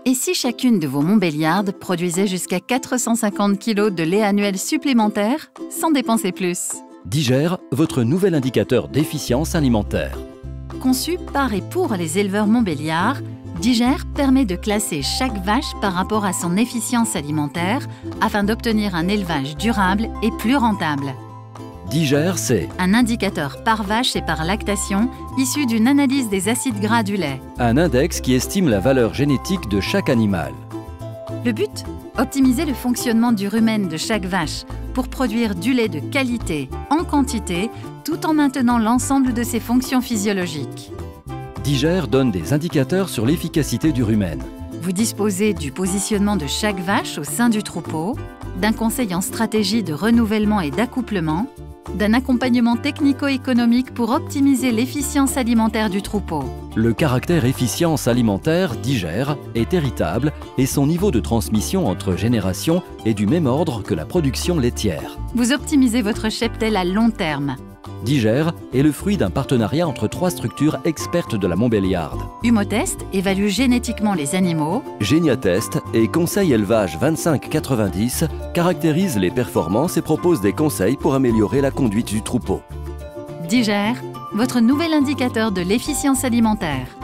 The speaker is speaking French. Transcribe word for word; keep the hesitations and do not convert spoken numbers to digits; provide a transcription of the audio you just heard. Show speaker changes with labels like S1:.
S1: Et si chacune de vos Montbéliardes produisait jusqu'à quatre cent cinquante kilos de lait annuel supplémentaire sans dépenser plus?
S2: Digère, votre nouvel indicateur d'efficience alimentaire.
S1: Conçu par et pour les éleveurs Montbéliards, Digère permet de classer chaque vache par rapport à son efficience alimentaire afin d'obtenir un élevage durable et plus rentable.
S2: Digère, c'est
S1: un indicateur par vache et par lactation issu d'une analyse des acides gras du lait.
S2: Un index qui estime la valeur génétique de chaque animal.
S1: Le but? Optimiser le fonctionnement du rumen de chaque vache pour produire du lait de qualité, en quantité, tout en maintenant l'ensemble de ses fonctions physiologiques.
S2: Digère donne des indicateurs sur l'efficacité du rumen.
S1: Vous disposez du positionnement de chaque vache au sein du troupeau, d'un conseil en stratégie de renouvellement et d'accouplement, d'un accompagnement technico-économique pour optimiser l'efficience alimentaire du troupeau.
S2: Le caractère efficience alimentaire Digère est héritable et son niveau de transmission entre générations est du même ordre que la production laitière.
S1: Vous optimisez votre cheptel à long terme.
S2: Digère est le fruit d'un partenariat entre trois structures expertes de la Montbéliarde.
S1: Humotest évalue génétiquement les animaux.
S2: Géniatest et Conseil Élevage vingt-cinq quatre-vingt-dix caractérisent les performances et proposent des conseils pour améliorer la conduite du troupeau.
S1: Digère, votre nouvel indicateur de l'efficience alimentaire.